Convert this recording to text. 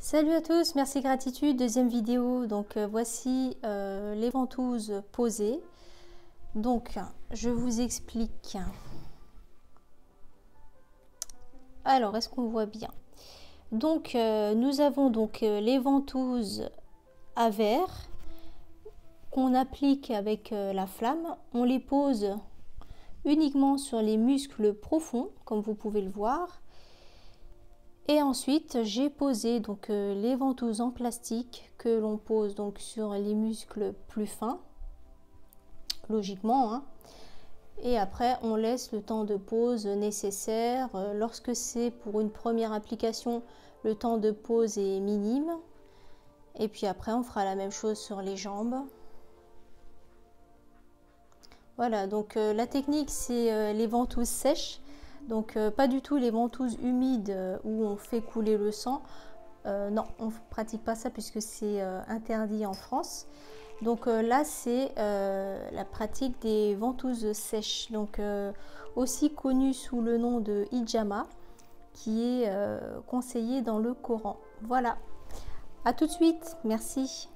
Salut à tous, merci gratitude, deuxième vidéo. Donc voici les ventouses posées. Donc je vous explique. Alors est-ce qu'on voit bien? Donc nous avons donc les ventouses à verre qu'on applique avec la flamme. On les pose uniquement sur les muscles profonds, comme vous pouvez le voir. Et ensuite, j'ai posé donc les ventouses en plastique que l'on pose donc sur les muscles plus fins, logiquement, hein. Et après, on laisse le temps de pause nécessaire. Lorsque c'est pour une première application, le temps de pause est minime. Et puis après, on fera la même chose sur les jambes. Voilà, donc la technique, c'est les ventouses sèches. Donc pas du tout les ventouses humides où on fait couler le sang. Non, on ne pratique pas ça puisque c'est interdit en France. Donc là, c'est la pratique des ventouses sèches, donc aussi connues sous le nom de hijama, qui est conseillé dans le Coran. Voilà, à tout de suite, merci.